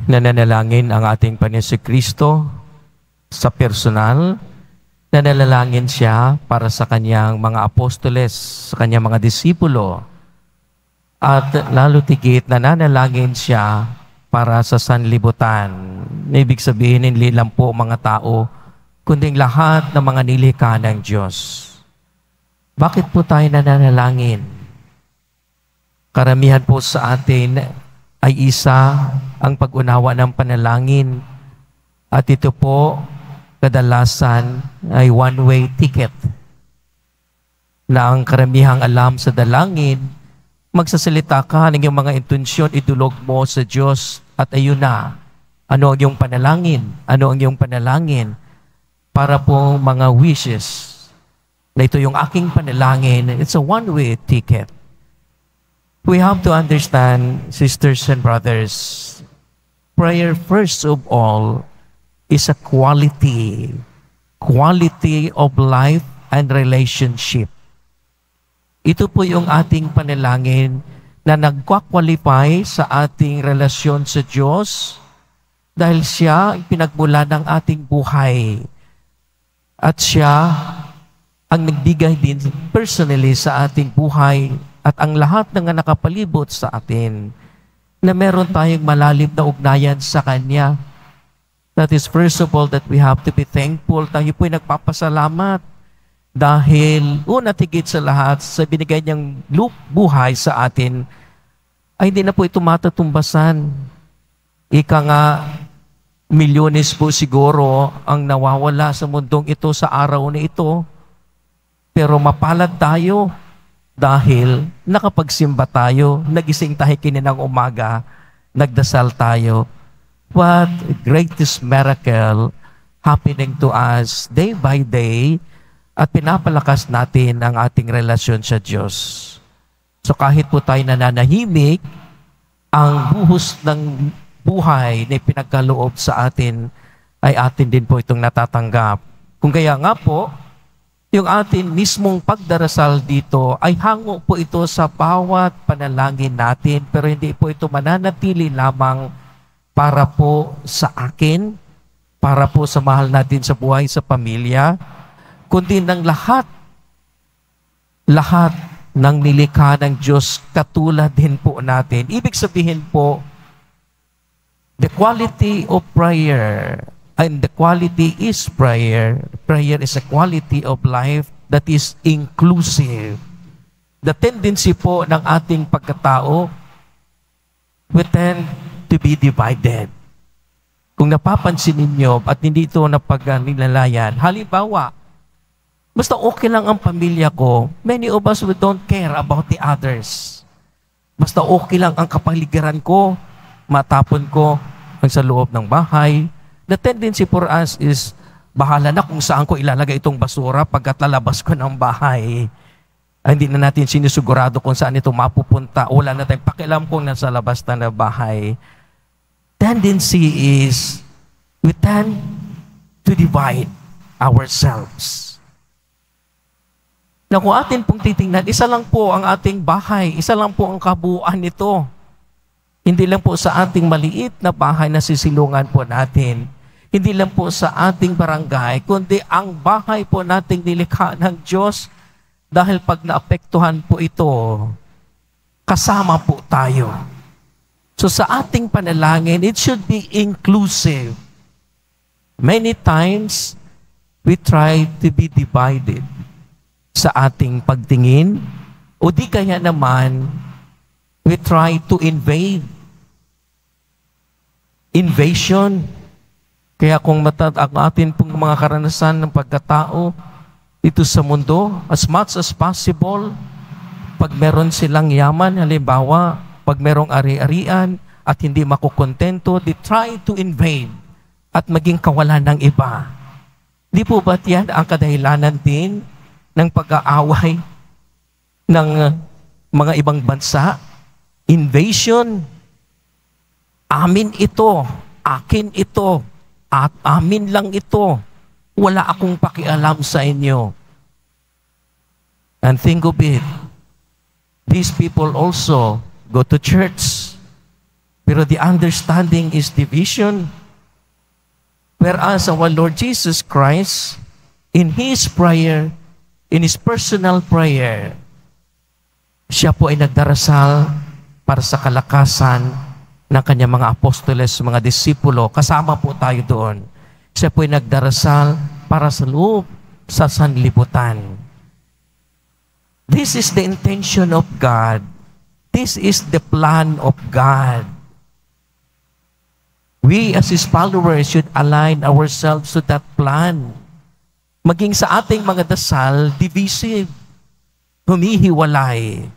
Nananalangin ang ating Panginoon Kristo sa personal. Nananalangin siya para sa kanyang mga apostoles, sa kanyang mga disipulo. At lalo tigit, nananalangin siya para sa sanlibutan. Ibig sabihin, hindi lang po mga tao, kundi lahat ng mga nilikha ng Diyos. Bakit po tayo nananalangin? Karamihan po sa atin ay isa ang pag-unawa ng panalangin. At ito po, kadalasan ay one-way ticket. Na ang karamihang alam sa dalangin, magsasalita ka ng iyong mga intensyon, idulog mo sa Diyos at ayun na. Ano ang iyong panalangin? Ano ang iyong panalangin? Para po mga wishes na ito yung aking panalangin. It's a one-way ticket. We have to understand, sisters and brothers, prayer first of all is a quality of life and relationship. Ito po yung ating panalangin na nagkwa-qualify sa ating relasyon sa Diyos dahil siya ang pinagmula ng ating buhay. At siya ang nagbigay din personally sa ating buhay at ang lahat ng nakapalibot sa atin na meron tayong malalim na ugnayan sa Kanya. That is first of all that we have to be thankful. Tayo po'y nagpapasalamat dahil una tigit sa lahat sa binigay niyang buhay sa atin ay hindi na po ito matatumbasan. Ika nga, milyones po siguro ang nawawala sa mundong ito sa araw na ito. Pero mapalad tayo dahil nakapagsimba tayo, nagising tayo kininang umaga, nagdasal tayo. What greatest miracle happening to us day by day at pinapalakas natin ang ating relasyon sa Diyos. So kahit po tayo nananahimik, ang buhos ng buhay na pinagkaloob sa atin ay atin din po itong natatanggap. Kung kaya nga po, yung atin mismong pagdarasal dito ay hango po ito sa bawat panalangin natin, pero hindi po ito mananatili lamang para po sa akin, para po sa mahal natin sa buhay, sa pamilya, kundi ng lahat ng nilikha ng Diyos katulad din po natin. Ibig sabihin po, the quality of prayer, and the quality is prayer. Prayer is a quality of life that is inclusive. The tendency po ng ating pagkatao, we tend to be divided. Kung napapansin ninyo at hindi ito napag-nilalayan, halimbawa, basta okay lang ang pamilya ko, many of us we don't care about the others. Basta okay lang ang kapaligiran ko, matapon ko ang sa loob ng bahay. The tendency for us is, bahala na kung saan ko ilalagay itong basura pagkat lalabas ko ng bahay. Ay, hindi na natin sinusigurado kung saan ito mapupunta. Wala na tayong pakialam kung nasa labas na bahay. Tendency is, we tend to divide ourselves. Na kung atin pong titingnan, isa lang po ang ating bahay, isa lang po ang kabuuan nito. Hindi lang po sa ating maliit na bahay na sisilungan po natin. Hindi lang po sa ating barangay, kundi ang bahay po nating nilikha ng Diyos dahil pag naapektuhan po ito, kasama po tayo. So sa ating panalangin, it should be inclusive. Many times, we try to be divided sa ating pagtingin o di kaya naman, we try to invade. Invasion. Kaya kung ang atin pong mga karanasan ng pagkatao dito sa mundo, as much as possible, pag meron silang yaman, halimbawa, pag merong ari-arian at hindi makukontento, they try to invade at maging kawalan ng iba. Di po ba't yan ang kadahilanan din ng pag-aaway ng mga ibang bansa? Invasion. Amin ito, akin ito, at amin lang ito. Wala akong pakialam sa inyo. And think of it, these people also go to church. Pero the understanding is division. Whereas our Lord Jesus Christ, in His prayer, in His personal prayer, siya po ay nagdarasal para sa kalakasan ng kanyang mga apostoles, mga disipulo. Kasama po tayo doon. Siya po ay nagdarasal para sa loob sa sanlibutan. This is the intention of God. This is the plan of God. We as His followers should align ourselves to that plan. Maging sa ating mga dasal, divisive, humihiwalay.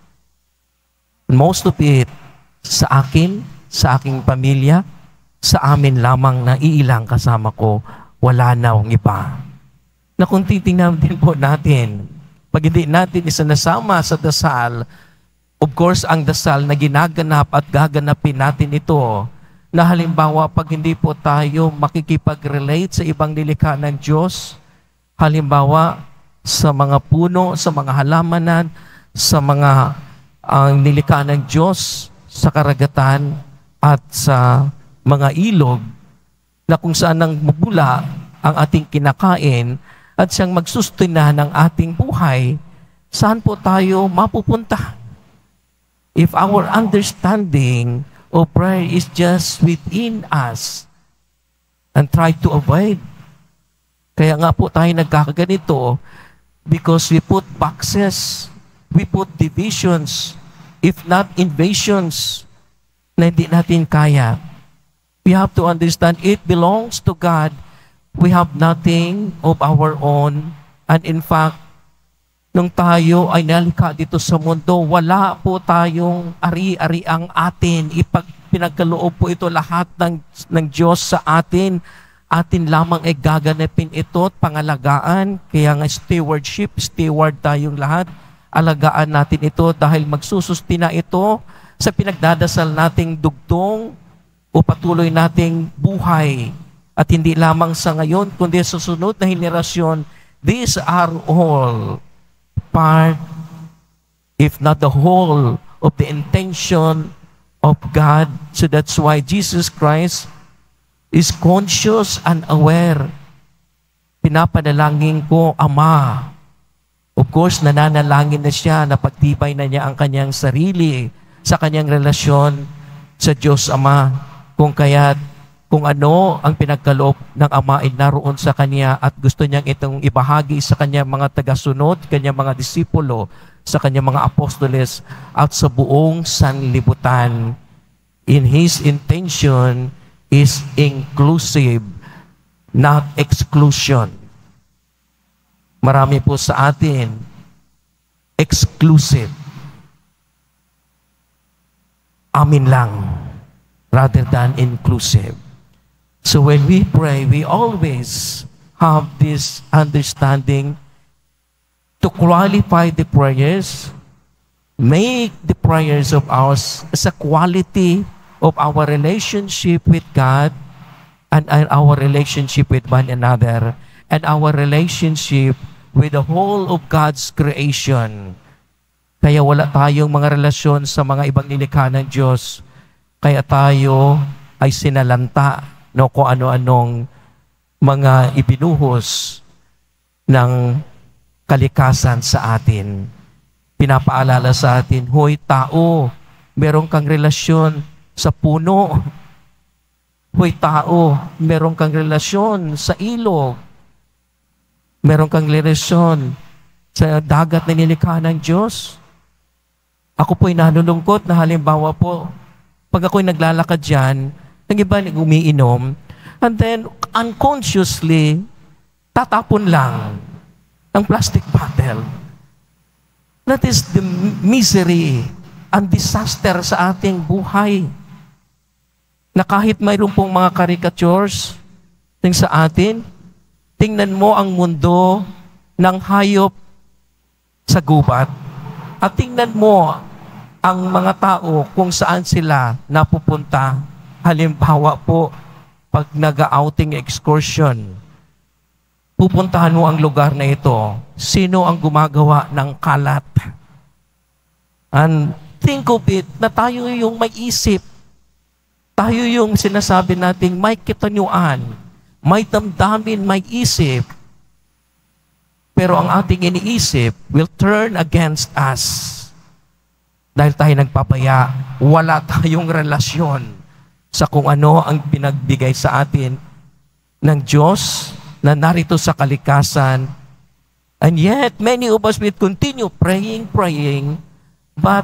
Most of it, sa akin, sa aking pamilya, sa amin lamang na iilang kasama ko, wala na ang iba. Na kung titingnan din po natin, pag hindi natin isanasama sa dasal, of course, ang dasal na ginaganap at gaganapin natin ito, na halimbawa, pag hindi po tayo makikipag-relate sa ibang nilikha ng Diyos, halimbawa, sa mga puno, sa mga halamanan, sa mga nilikha ng Diyos, sa karagatan, at sa mga ilog, na kung saan ang mabula ang ating kinakain, at siyang magsustina ng ating buhay, saan po tayo mapupunta? If our understanding of prayer is just within us and try to avoid. Kaya nga po tayo nagkakaganito because we put boxes, we put divisions, if not invasions, na hindi natin kaya. We have to understand it belongs to God. We have nothing of our own. And in fact, nung tayo ay nalikha dito sa mundo, wala po tayong ari-ari ang atin. Pinagkaloob po ito lahat ng Diyos sa atin. Atin lamang ay gaganapin ito at pangalagaan. Kaya nga steward tayong lahat. Alagaan natin ito dahil magsusustina ito sa pinagdadasal nating dugtong o patuloy nating buhay. At hindi lamang sa ngayon, kundi sa susunod na henerasyon. These are all part, if not the whole, of the intention of God. So that's why Jesus Christ is conscious and aware. Pinapanalangin ko, Ama. Of course, nananalangin na siya, napagtibay na niya ang kanyang sarili sa kanyang relasyon sa Diyos Ama. Kung ano ang pinagkaloob ng Ama ay naroon sa Kanya at gusto niyang itong ibahagi sa Kanyang mga tagasunod, Kanyang mga disipulo, sa Kanyang mga apostoles at sa buong sanlibutan. In His intention is inclusive, not exclusion. Marami po sa atin, exclusive. Amin lang, rather than inclusive. So when we pray, we always have this understanding to qualify the prayers, make the prayers of ours as a quality of our relationship with God and our relationship with one another and our relationship with the whole of God's creation. Kaya wala tayong mga relasyon sa mga ibang nilikha ng Diyos. Kaya tayo ay sinalanta kung ano-anong mga ibinuhos ng kalikasan sa atin. Pinapaalala sa atin, hoy tao, meron kang relasyon sa puno. Hoy tao, meron kang relasyon sa ilog. Meron kang relasyon sa dagat na nilikha ng Diyos. Ako po'y nalulungkot na halimbawa po, pag ako'y naglalakad dyan, ng iba umiinom, and then unconsciously, tatapon lang ng plastic bottle. That is the misery and disaster sa ating buhay. Na kahit mayroon pong mga caricatures sa atin, tingnan mo ang mundo ng hayop sa gubat at tingnan mo ang mga tao kung saan sila napupunta. Halimbawa po, pag nag-outing excursion, pupuntahan mo ang lugar na ito. Sino ang gumagawa ng kalat? And think of it, na tayo yung may isip. Tayo yung sinasabi nating may kitanyuan, may damdamin, may isip. Pero ang ating iniisip will turn against us. Dahil tayo nagpapaya, wala tayong relasyon sa kung ano ang pinagbigay sa atin ng Diyos na narito sa kalikasan. And yet, many of us will continue praying, but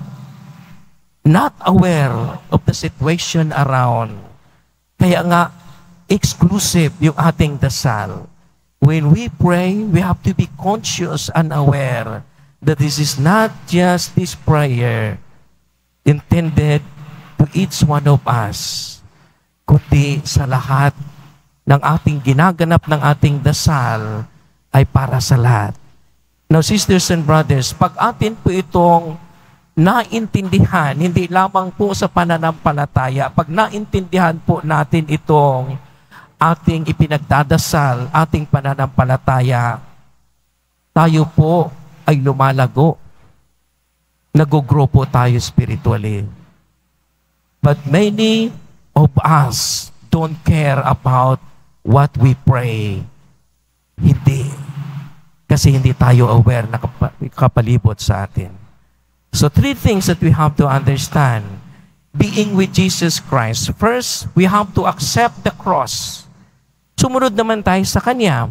not aware of the situation around. Kaya nga, exclusive yung ating dasal. When we pray, we have to be conscious and aware that this is not just this prayer intended to each one of us, kundi sa lahat ng ating ginaganap ng ating dasal ay para sa lahat. Now, sisters and brothers, pag atin po itong naintindihan, hindi lamang po sa pananampalataya, pag naintindihan po natin itong ating ipinagdadasal, ating pananampalataya, tayo po ay lumalago. Nag-grow po tayo spiritually. But many of us don't care about what we pray. Hindi. Kasi hindi tayo aware na kapalibot sa atin. So 3 things that we have to understand. Being with Jesus Christ. First, we have to accept the cross. Sumunod naman tayo sa Kanya.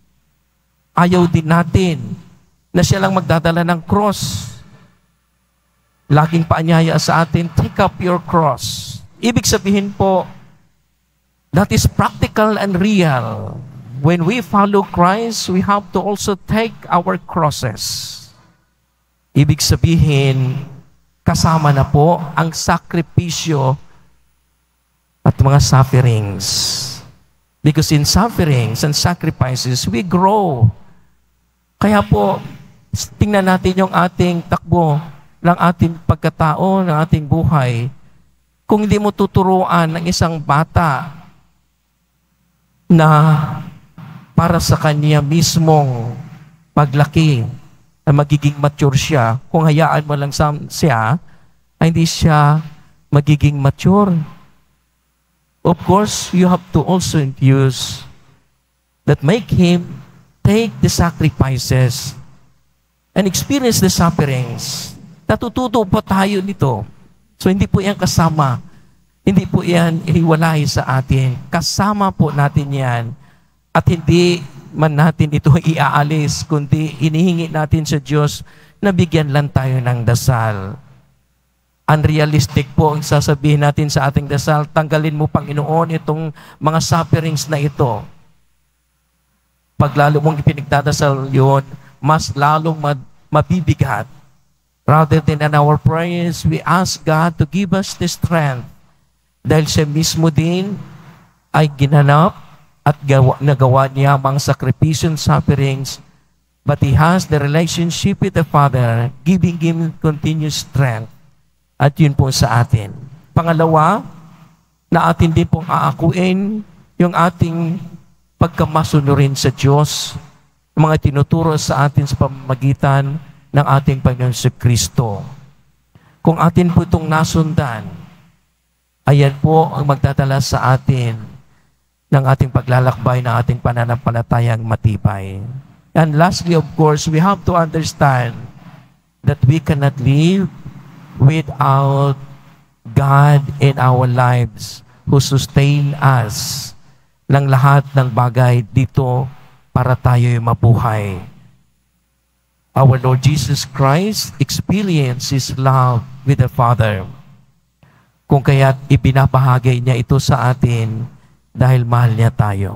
Ayaw din natin na siya lang magdadala ng cross. Laging paanyaya sa atin, take up your cross. Ibig sabihin po, that is practical and real. When we follow Christ, we have to also take our crosses. Ibig sabihin, kasama na po ang sakripisyo at mga sufferings. Because in sufferings and sacrifices, we grow. Kaya po, tingnan natin yung ating takbo ng ating pagkatao, ng ating buhay. Kung hindi mo tuturuan ng isang bata na para sa kanya mismong paglaki, na magiging mature siya, kung hayaan mo lang siya, ay hindi siya magiging mature. Of course, you have to also use that make him take the sacrifices and experience the sufferings. Natututo po tayo nito. So hindi po yan kasama. Hindi po yan ihiwalay sa atin. Kasama po natin yan. At hindi man natin ito iaalis, kundi inihingi natin sa Diyos na bigyan lang tayo ng dasal. Unrealistic po ang sasabihin natin sa ating dasal, tanggalin mo, Panginoon, itong mga sufferings na ito. Pag lalo mong ipinagdadasal yun, mas lalong mabibigat. Rather than in our prayers, we ask God to give us the strength. Dahil siya mismo din ay ginanap at nagawa niya mga sakripisyo and sufferings, but He has the relationship with the Father, giving Him continuous strength. At yun po sa atin. Pangalawa, na atin din pong aakuin yung ating pagkamasunurin sa Diyos, mga tinuturo sa atin sa pamamagitan ng ating Panginoon si Kristo. Kung atin po itong nasundan, ayan po ang magdadala sa atin ng ating paglalakbay, ng ating pananampalatayang matibay. And lastly, of course, we have to understand that we cannot live without God in our lives who sustain us ng lahat ng bagay dito para tayo'y mabuhay. Our Lord Jesus Christ experienced His love with the Father. Kung kaya't ibinabahagi niya ito sa atin dahil mahal niya tayo.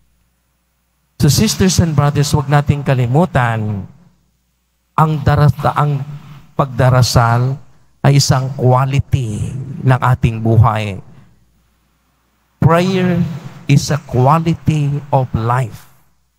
So sisters and brothers, huwag nating kalimutan ang pagdarasal ay isang quality ng ating buhay. Prayer is a quality of life.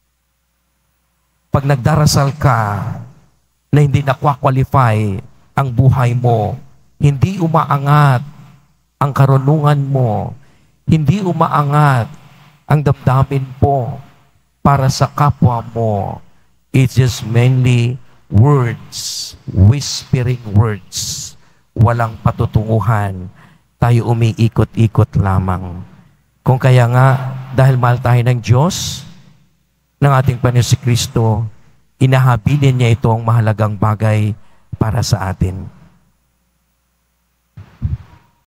Pag nagdarasal ka na hindi nakwa-qualify ang buhay mo, hindi umaangat ang karunungan mo, hindi umaangat ang damdamin mo para sa kapwa mo, it's just mainly words, whispering words, walang patutunguhan. tayo umiikot-ikot lamang. Kung kaya nga, dahil mahal tayo ng Diyos, ng ating Panginoon si Kristo, inahabilin niya itong mahalagang bagay para sa atin.